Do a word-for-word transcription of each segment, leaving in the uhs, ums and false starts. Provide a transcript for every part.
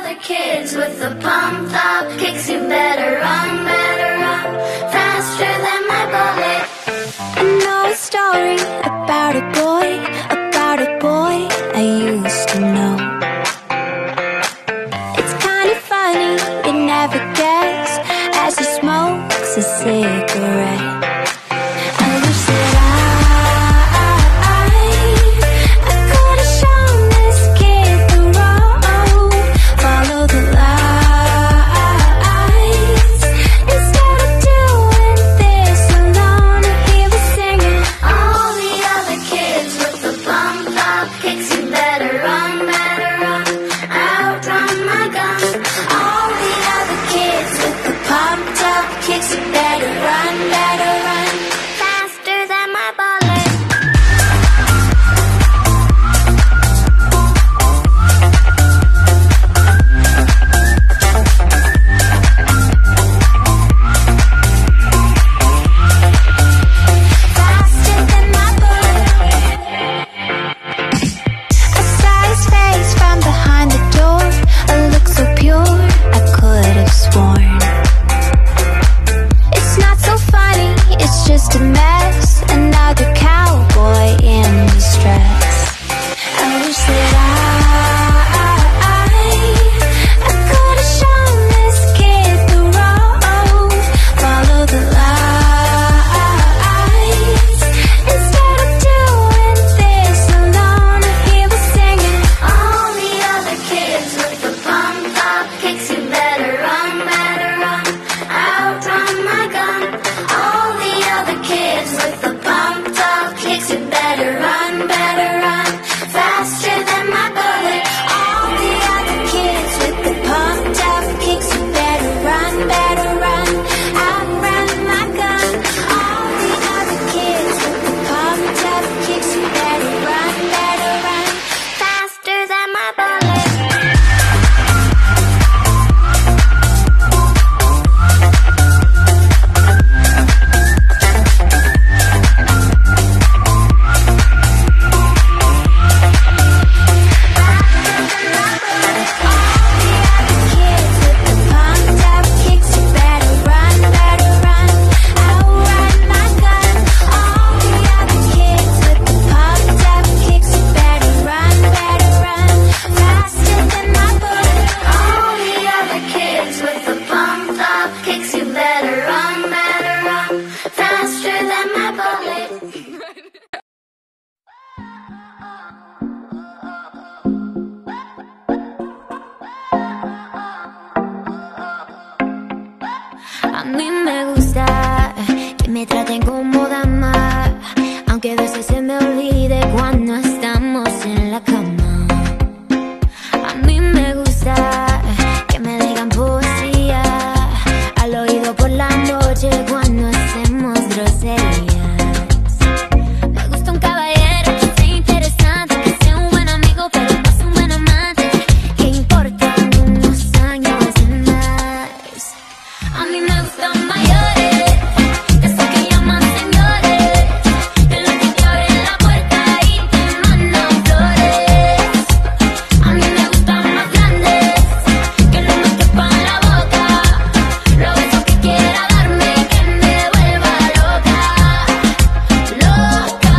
other kids with the pumped up kicks, you better run, better run faster than my bullet. I know a story about a boy, about a boy I used to know. It's kind of funny, you never guess, as he smokes a cigarette. I wish that I, I could have shown this kid the road, follow the lights, instead of doing this alone. He was singing, all the other kids with the pumped up kicks, you better run, better run, outrun my gun. All the other kids with the pumped up kicks, you better run, better run faster than my bullet. Faster than my bullet. I saw his face from behind the door, a look so pure I could have sworn. It's not so funny, it's just a mess, another cowboy in distress. I wish that I, I could have shown this kid the road, follow the lights, instead of doing this alone. He was singing, All the other kids with the pumped up kicks, you better run, better run, outrun my gun. All the other kids with the pumped up kicks, you better run, better run faster than my bullet. All the other kids with the pumped up kicks, you better run, better run, outrun my gun. All the other kids with the pumped up kicks, you better run, better run faster than my bullet. a mí me gusta que me traten como dama, aunque a veces se me olvide cuando estamos en la cama. A mí me gusta que me digan poesía al oído por la noche cuando hacemos groserías. Me gusta un caballero que sea interesante, que sea un buen amigo pero no es un buen amante, que importan unos años más. A mí me gustan mayores, de esos que llaman señores, de los que te abren la puerta y te mandan flores. A mí me gustan más grandes, que no me quepan la boca, los besos que quiera darme, que me vuelva loca, loca,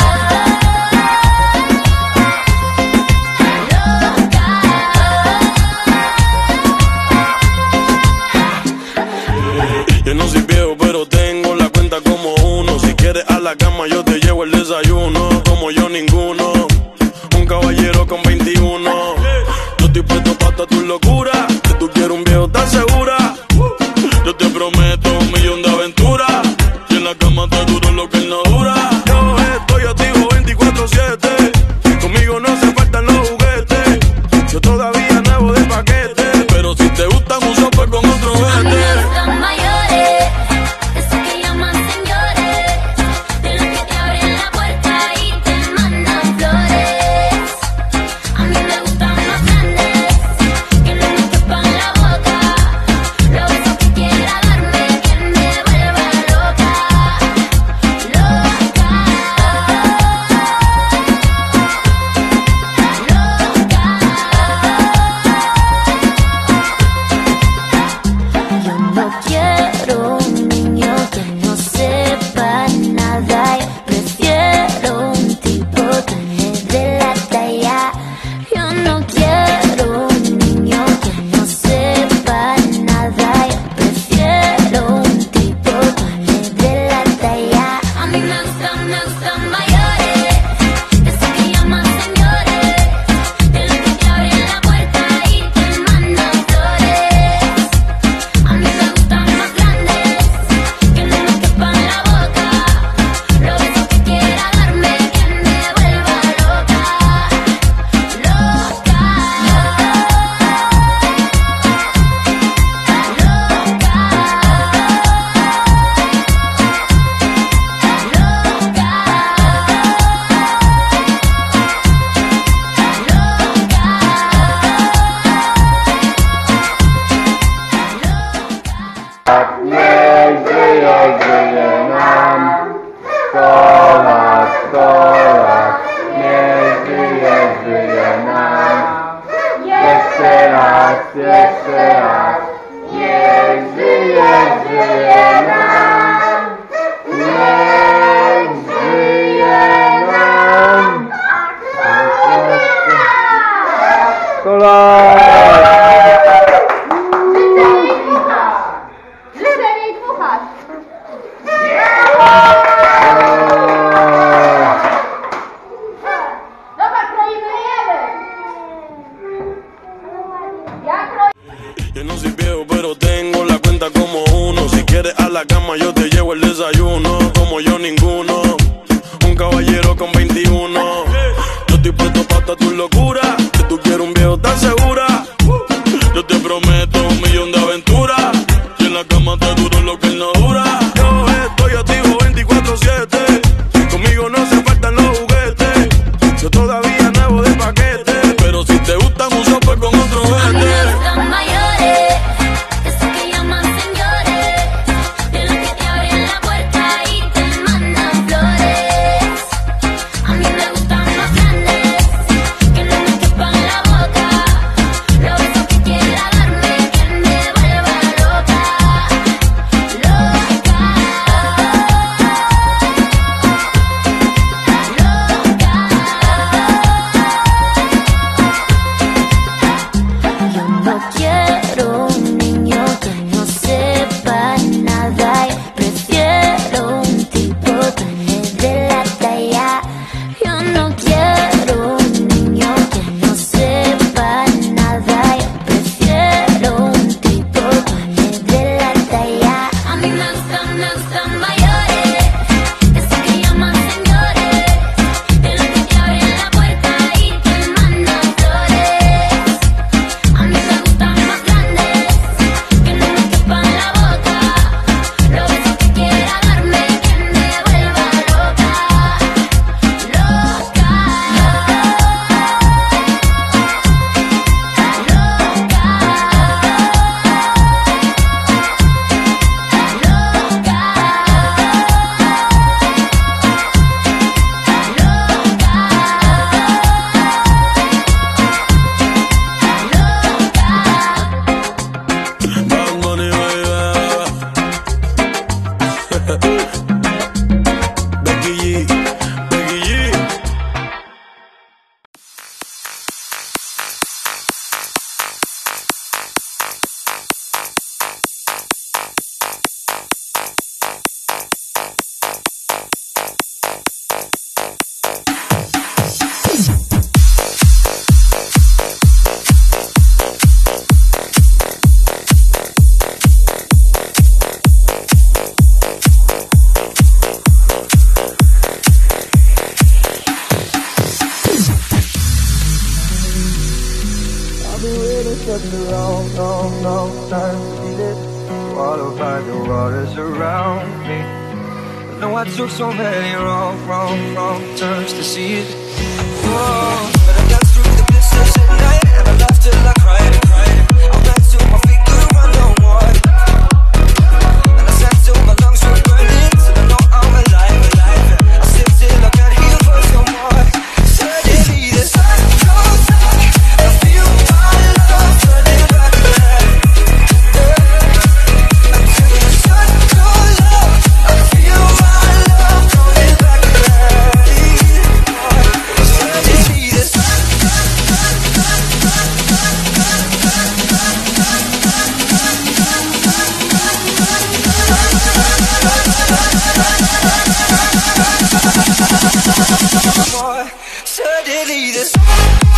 Yo no soy viejo, pero tengo la cuenta como uno. Si quieres a la cama, yo te llevo el desayuno. Como yo, ninguno. Un caballero con veintiuno. Yo estoy puesto pa' toda tu locura. Que tú quieres un viejo, ¿estás segura? Yo te prometo un millón de aventuras. Y en la cama te duro lo que él no dura. Yo estoy activo veinticuatro siete. Conmigo no se faltan los juguetes. Yo todavía nuevo de paquete. Pero si te gustan un sopa con otro a mí me vete. gustan mayores, de esos que llaman señores, de los que te abren la puerta y te mandan flores. A mí me gustan más grandes, que no me quepan la boca, los besos que quiera darme, que me vuelva loca, loca, loca. Życzę słuchać. Dobra, kroimy, jemy. Ja kroję. Yo no soy viejo, pero tengo la cuenta como uno. Si quieres a la cama, yo te llevo el desayuno. Como yo ninguno, un caballero con veintiuno. Yo estoy puesto pa' tu locura. Que tú quieres un viejo tan segura. Yo te prometo un millón de aventuras. Y en la cama te duro lo que él no dura. Yo estoy activo veinticuatro siete. Conmigo no se faltan los juguetes. Yo todavía nuevo de paquete. Pero si te gustan uso pues con otro vete. Long, long, long time needed, swallowed by the waters around me. I know I took so many wrong, wrong, wrong turns to see it. Oh, but I got through the blisters at night, and I laughed till I cried and cried. I ran till my feet couldn't run no more, and I sat till my lungs were burning, till I know I'm alive, alive. I sit till I can't hear voice no more. Suddenly the sun goes dark, I feel my love turning back again. Until the sun goes up, I feel my love coming back again. Suddenly the sun more. Suddenly the sun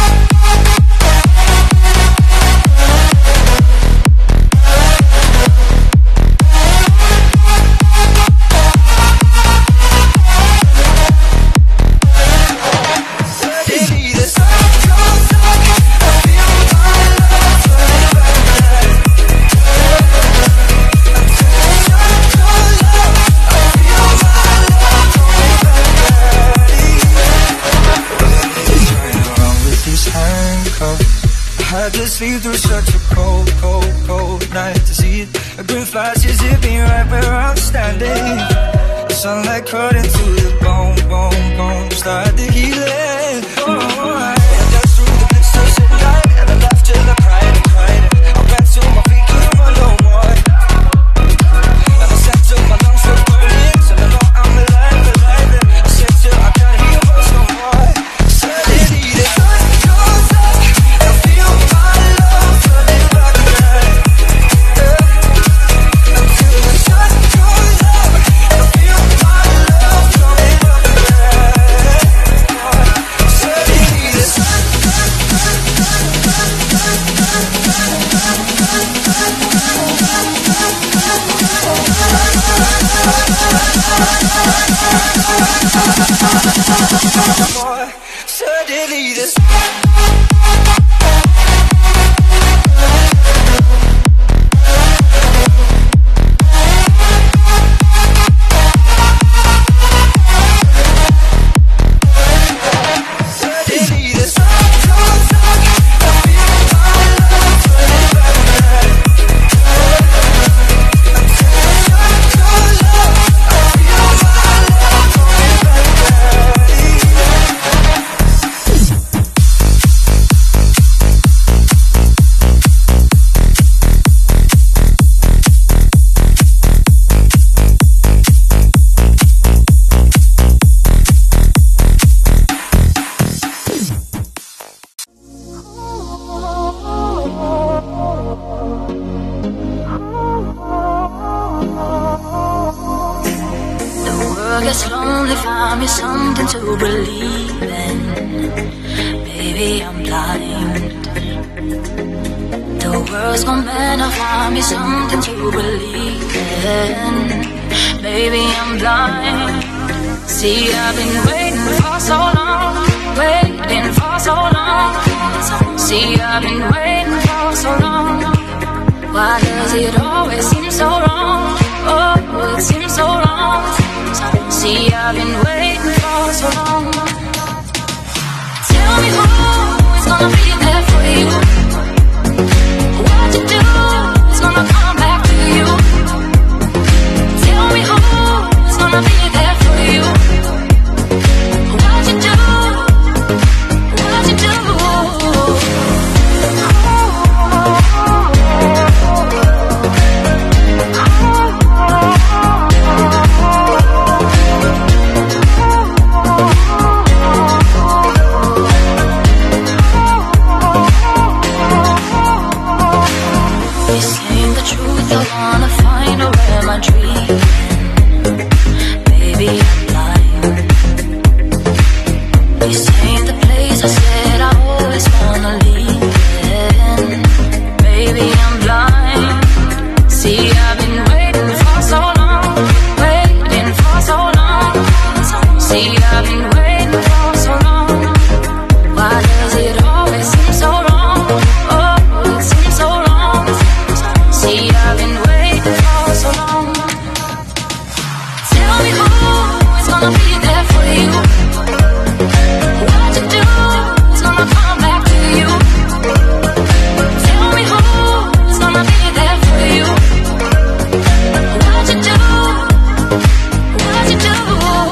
sleep through such a cold, cold, cold night to see it. A green flashes hit me right where I'm standing. The sunlight cut into the bone, bone, bone. Start the healing. Oh, I danced through the blisters at night, and I laughed till I cried and cried. I ran till my feet couldn't run no more, and I sat till my lungs were burning, till I know I'm alive, alive. I said till I can't hear voice no more. Suddenly the sun goes up, I feel finally find me something to believe in. Baby, I'm blind. The world's gonna better find me something to believe in. Baby, I'm blind. See, I've been waiting for so long, waiting for so long. See, I've been waiting for so long. Why does it always seem so wrong? Oh, it seems so wrong. See, I've been waiting for so long. Tell me who is gonna be there for you. What you do is gonna come back to you. Tell me who is gonna be there for you. What you do, what you do. I wanna find out where my dream. Baby, I'm blind. This ain't the place I said I always wanna leave in. Baby, I'm blind. See, I've been waiting for so long, waiting for so long. See, I've been waiting for so long. Why does it always seem so wrong? Oh, it seems so wrong. See, I've been waiting for so long. Tell me who is gonna be there for you. What you do is gonna come back to you. Tell me who is gonna be there for you. What you do, what you do.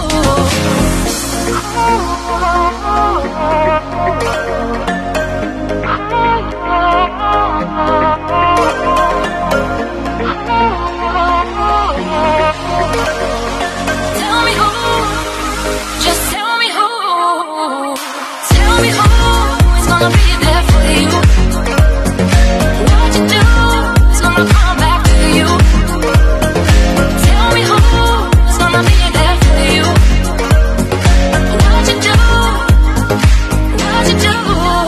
Tell me who, just tell me who. Tell me who is gonna be there for you. What you do is gonna come back to you. Tell me who is gonna be there for you. What you do, what you do.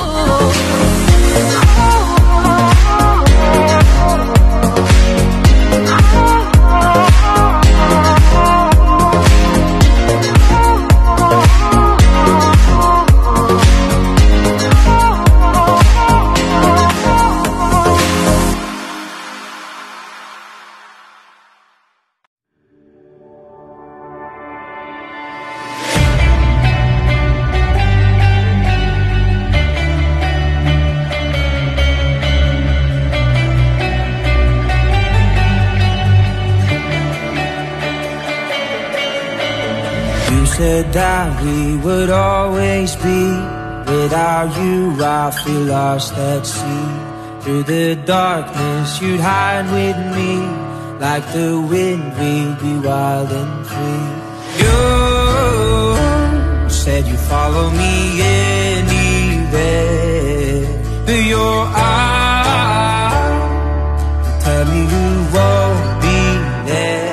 Said that we would always be. Without you I feel lost at sea. Through the darkness you'd hide with me. Like the wind we'd be wild and free. You said you'd follow me anywhere. But your eyes tell me you won't be there.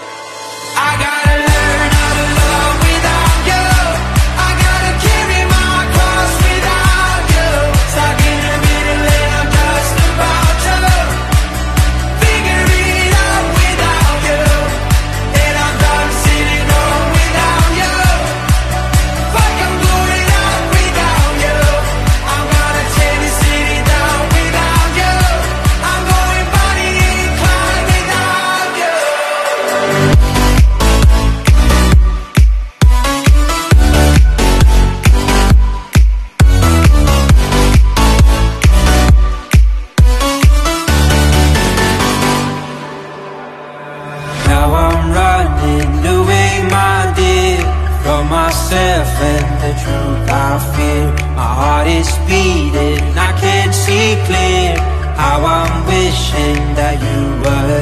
And the truth I fear, my heart is beating, I can't see clear. How I'm wishing that you were